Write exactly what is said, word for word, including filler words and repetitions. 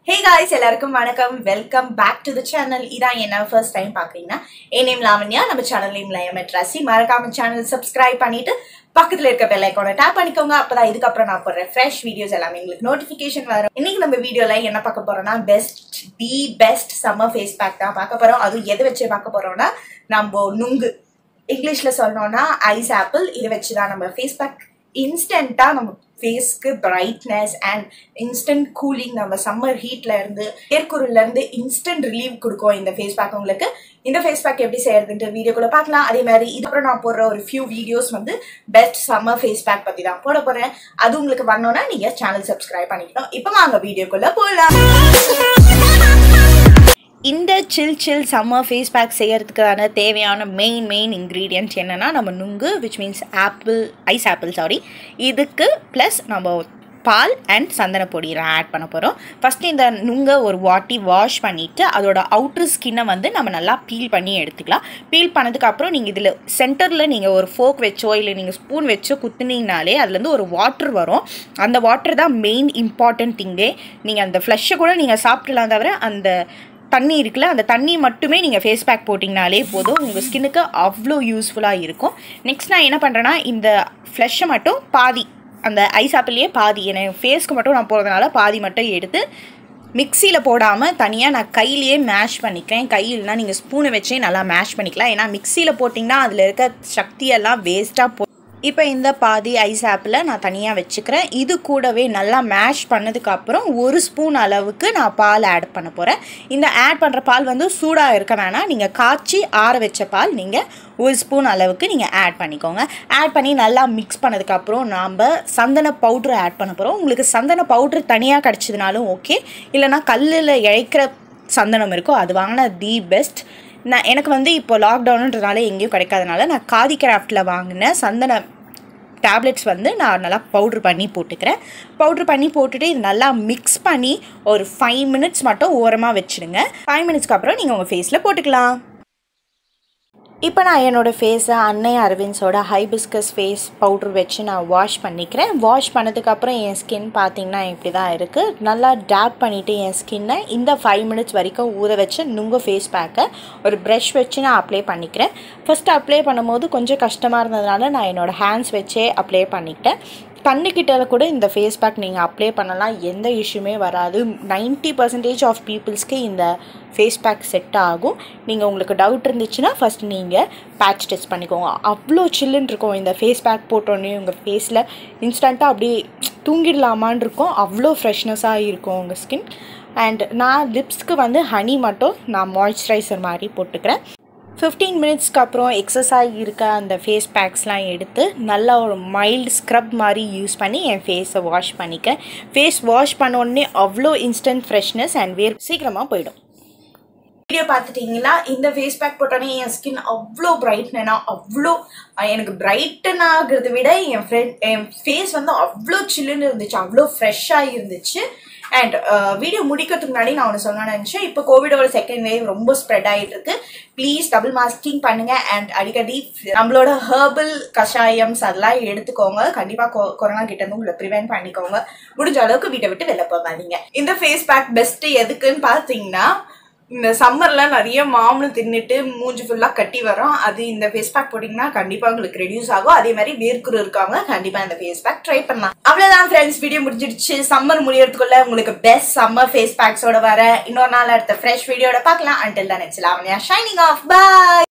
Hey guys, எல்லாருக்கும் வணக்கம். Welcome back to the channel. இதான் என்ன first time பாக்குறீங்கன்னா, என் நேம் லாவண்யா. நம்ம சேனல் நேம் லயமெட்ராசி. மறக்காம சேனல் சப்ஸ்கிரைப் பண்ணிட்டு பக்கத்துல இருக்க பெல் ஐகானை டாப் பண்ணிக்கோங்க. அப்பதான் இதுக்கு அப்புறம் நான் போடுற ஃப்ரெஷ் வீடியோஸ் எல்லாமே உங்களுக்கு நோட்டிபிகேஷன் வரும். இன்னைக்கு நம்ம வீடியோல என்ன பார்க்க போறோம்னா, best the best summer face pack தான் பார்க்க போறோம். அதுவும் எது வச்சு பார்க்க போறோம்னா, நம்ம நுங்கு இங்கிலீஷ்ல சொல்லணும்னா ஐஸ் ஆப்பிள். இதை வச்சுதான் நம்ம ஃபேஸ் பேக் இன்ஸ்டன்ட்டா நம்ம ஃபேஸ்க்கு பிரைட்னஸ் அண்ட் இன்ஸ்டன்ட் கூலிங், நம்ம சம்மர் ஹீட்ல இருந்து ஏற்குருல இருந்து இன்ஸ்டன்ட் ரிலீவ் கொடுக்கும் இந்த ஃபேஸ் பேக். உங்களுக்கு இந்த ஃபேஸ் பேக் எப்படி செய்யறதுன்ற வீடியோக்குள்ள பார்க்கலாம். அதே மாதிரி இதுக்கப்புறம் நான் போடுற ஒரு ஃபியூ வீடியோஸ் வந்து பெஸ்ட் சம்மர் ஃபேஸ் பேக் பத்தி தான் போட போறேன். அது உங்களுக்கு வரணும்னா நீங்க சேனல் சப்ஸ்கிரைப் பண்ணிக்கணும். இப்போ வாங்க வீடியோக்குள்ள போகலாம். இந்த chill chill summer face pack செய்யறதுக்கான தேவையான மெயின் மெயின் இன்க்ரீடியன்ட்ஸ் என்னென்னா, நம்ம நுங்கு which means apple ice apple sorry இதுக்கு ப்ளஸ் நம்ம பால் அண்ட் சந்தன பொடி ஆட் பண்ண போகிறோம். ஃபஸ்ட்டு இந்த நுங்கை ஒரு வாட்டி வாஷ் பண்ணிவிட்டு அதோட அவுட்ரு ஸ்கின்னை வந்து நம்ம நல்லா பீல் பண்ணி எடுத்துக்கலாம். பீல் பண்ணதுக்கப்புறம் நீங்கள் இதில் சென்டரில் நீங்கள் ஒரு ஃபோக் வச்சோ இல்லை நீங்கள் ஸ்பூன் வச்சோ குத்துனீங்கனாலே அதுலேருந்து ஒரு வாட்டர் வரும். அந்த வாட்டர் தான் மெயின் இம்பார்ட்டன்ட் திங்கே. நீங்கள் அந்த ஃப்ளஷை கூட நீங்கள் சாப்பிடலாம், தவிர அந்த தண்ணி இருக்குல்ல, அந்த தண்ணி மட்டுமே நீங்கள் ஃபேஸ் பேக் போட்டிங்கனாலே போதும். உங்கள் ஸ்கின்னுக்கு அவ்வளோ யூஸ்ஃபுல்லாக இருக்கும். நெக்ஸ்ட் நான் என்ன பண்ணுறேன்னா, இந்த ஃப்ளஷை மட்டும் பாதி, அந்த ஐஸ் ஆப்பிள்லேயே பாதி எனக்கு ஃபேஸ்க்கு மட்டும் நான் போகிறதுனால பாதி மட்டும் எடுத்து மிக்சியில் போடாமல் தனியாக நான் கையிலேயே மேஷ் பண்ணிக்கிறேன். கையில்னா நீங்கள் ஸ்பூனை வச்சே நல்லா மேஷ் பண்ணிக்கலாம். ஏன்னா மிக்சியில் போட்டிங்கன்னா அதில் இருக்க சக்தியெல்லாம் வேஸ்ட்டாக போ இப்போ இந்த பாதி ஐஸ் ஆப்பிளை நான் தனியாக வச்சுக்கிறேன். இது கூடவே நல்லா மேஷ் பண்ணதுக்கப்புறம் ஒரு ஸ்பூன் அளவுக்கு நான் பால் ஆட் பண்ண போகிறேன். இந்த ஆட் பண்ணுற பால் வந்து சூடாக இருக்க வேணாம், நீங்கள் காய்ச்சி ஆற வச்ச பால் நீங்கள் ஒரு ஸ்பூன் அளவுக்கு நீங்கள் ஆட் பண்ணிக்கோங்க. ஆட் பண்ணி நல்லா மிக்ஸ் பண்ணதுக்கப்புறம் நாம் சந்தன பவுட்ரு ஆட் பண்ண போகிறோம். உங்களுக்கு சந்தன பவுட்ரு தனியாக கிடச்சதுனாலும் ஓகே, இல்லைனா கல்லில் இழைக்கிற சந்தனம் இருக்கோ அது வாங்கினா தி பெஸ்ட். நான் எனக்கு வந்து இப்போ லாக்டவுனுன்றதுனால எங்கேயும் கிடைக்காதனால நான் காதி கிராஃப்டில் வாங்கின சந்தன டேப்லெட்ஸ் வந்து நான் நல்லா பவுட்ரு பண்ணி போட்டுக்கிறேன். பவுட்ரு பண்ணி போட்டுட்டு இது நல்லா மிக்ஸ் பண்ணி ஒரு ஃபைவ் மினிட்ஸ் மட்டும் ஓரமாக வச்சுடுங்க. ஃபைவ் மினிட்ஸ்க்கு அப்புறம் நீங்கள் உங்கள் ஃபேஸில் போட்டுக்கலாம். இப்போ நான் என்னோடய ஃபேஸை அன்னை அரவிந்த்ஸோட ஹைபிஸ்கஸ் ஃபேஸ் பவுட்ரு வச்சு நான் வாஷ் பண்ணிக்கிறேன். வாஷ் பண்ணதுக்கப்புறம் என் ஸ்கின் பார்த்திங்கன்னா இப்படி தான் இருக்குது. நல்லா டேப் பண்ணிவிட்டு என் ஸ்கின்னை இந்த ஃபைவ் மினிட்ஸ் வரைக்கும் ஊற வச்சு நுங்கு ஃபேஸ் பேக்கை ஒரு ப்ரஷ் வச்சு நான் அப்ளை பண்ணிக்கிறேன். ஃபஸ்ட்டு அப்ளை பண்ணும்போது கொஞ்சம் கஷ்டமாக இருந்ததுனால நான் என்னோடய ஹேண்ட்ஸ் வச்சே அப்ளை பண்ணிக்கிட்டேன். கண்ணுக்கிட்ட கூட இந்த ஃபேஸ் பேக் நீங்கள் அப்ளை பண்ணலாம், எந்த இஷ்யூமே வராது. நைன்ட்டி பர்சன்டேஜ் ஆஃப் பீப்புள்ஸ்க்கு இந்த ஃபேஸ் பேக் செட் ஆகும். நீங்கள் உங்களுக்கு டவுட் இருந்துச்சுன்னா ஃபஸ்ட் நீங்கள் பேட்ச் டெஸ்ட் பண்ணிக்கோங்க. அவ்வளோ சில்லுன்னு இருக்கும் இந்த ஃபேஸ் பேக் போட்டோன்னே உங்கள் ஃபேஸில் இன்ஸ்டண்ட்டாக அப்படியே தூங்கிடலாமான் இருக்கும். அவ்வளோ ஃப்ரெஷ்னஸாக இருக்கும் உங்கள் ஸ்கின். அண்ட் நான் லிப்ஸ்க்கு வந்து ஹனி மட்டும் நான் மாய்ஸ்சரைசர் மாதிரி போட்டுக்கிறேன். ஃபிஃப்டீன் மினிட்ஸ்க்கு அப்புறம் எக்ஸசைஸ் இருக்க அந்த ஃபேஸ் பேக்ஸ்லாம் எடுத்து நல்லா ஒரு மைல்டு ஸ்க்ரப் மாதிரி யூஸ் பண்ணி என் ஃபேஸை வாஷ் பண்ணிக்க. ஃபேஸ் வாஷ் பண்ணோடனே அவ்வளோ இன்ஸ்டன்ட் ஃப்ரெஷ்னஸ் அண்ட் வேர் சீக்கிரமாக போயிடும். வீடியோ பார்த்துட்டிங்களா? இந்த ஃபேஸ் பேக் போட்டோன்னே என் ஸ்கின் அவ்வளோ பிரைட்னா, அவ்வளோ எனக்கு பிரைட்டன் ஆகிறத விட என் ஃப்ரெண்ட் என் ஃபேஸ் வந்து அவ்வளோ சில்லுன்னு இருந்துச்சு, அவ்வளோ ஃப்ரெஷ்ஷாக இருந்துச்சு. அண்ட் வீடியோ முடிக்கிறதுக்கு முன்னாடி நான் ஒன்று சொல்லணும்னு நினச்சேன். இப்போ கோவிடோட செகண்ட் வேவ் ரொம்ப ஸ்ப்ரெட் ஆகிட்டு இருக்கு. ப்ளீஸ் டபுள் மாஸ்கிங் பண்ணுங்க அண்ட் அடிக்கடி நம்மளோட ஹெர்பல் கஷாயம்ஸ் அதெல்லாம் எடுத்துக்கோங்க. கண்டிப்பாக கொரோனா கிட்ட இருந்து உங்களை ப்ரிவென்ட் பண்ணிக்கோங்க. முடிஞ்ச அளவுக்கு வீட்டை விட்டு வெளில போகாதீங்க. இந்த ஃபேஸ் பேக் பெஸ்ட் எதுக்குன்னு பார்த்தீங்கன்னா, இந்த சம்மர்ல நிறைய மாம்பழம் தின்னுட்டு மூஞ்சி ஃபுல்லா கட்டி வரும். அது இந்த ஃபேஸ் பேக் போட்டிங்கன்னா கண்டிப்பா உங்களுக்கு ரெடியூஸ் ஆகும். அதே மாதிரி வேர்க்குரு இருக்காங்க, கண்டிப்பா இந்த ஃபேஸ் பேக் ட்ரை பண்ணலாம். அவ்வளவுதான் ஃப்ரெண்ட்ஸ், வீடியோ முடிஞ்சிடுச்சு. சம்மர் முடியறதுக்குள்ள உங்களுக்கு பெஸ்ட் சம்மர் ஃபேஸ் பேக்ஸோட வர இன்னொரு நாள் அடுத்த ஃப்ரெஷ் வீடியோட பார்க்கலாம். Until then it's Lavanya signing off. By.